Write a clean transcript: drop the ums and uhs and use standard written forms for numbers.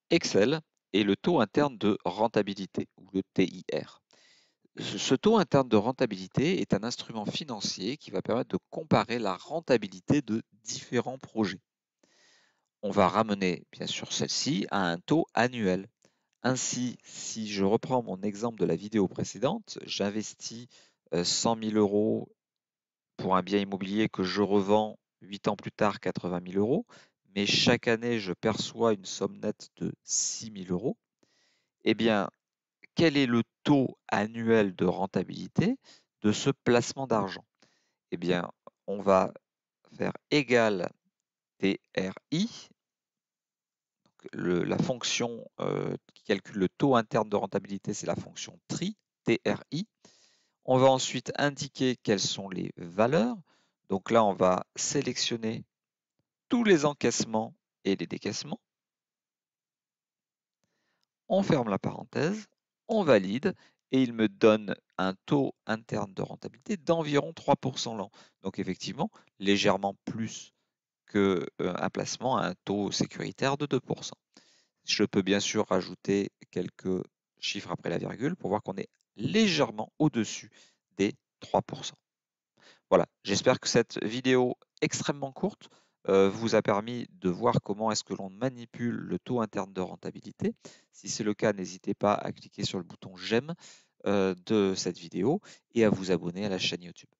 Excel et le taux interne de rentabilité, ou le TIR. Ce taux interne de rentabilité est un instrument financier qui va permettre de comparer la rentabilité de différents projets. On va ramener bien sûr celle-ci à un taux annuel. Ainsi, si je reprends mon exemple de la vidéo précédente, j'investis 100 000 euros pour un bien immobilier que je revends 8 ans plus tard 80 000 euros, mais chaque année je perçois une somme nette de 6 000 euros. Eh bien, quel est le taux annuel de rentabilité de ce placement d'argent? Eh bien, on va faire égal TRI, la fonction qui calcule le taux interne de rentabilité, c'est la fonction TRI. On va ensuite indiquer quelles sont les valeurs. Donc là, on va sélectionner tous les encaissements et les décaissements. On ferme la parenthèse, on valide et il me donne un taux interne de rentabilité d'environ 3% l'an. Donc effectivement, légèrement plus qu'un placement à un taux sécuritaire de 2%. Je peux bien sûr rajouter quelques chiffres après la virgule pour voir qu'on est légèrement au-dessus des 3%. Voilà, j'espère que cette vidéo extrêmement courte vous a permis de voir comment est-ce que l'on manipule le taux interne de rentabilité. Si c'est le cas, n'hésitez pas à cliquer sur le bouton j'aime de cette vidéo et à vous abonner à la chaîne YouTube.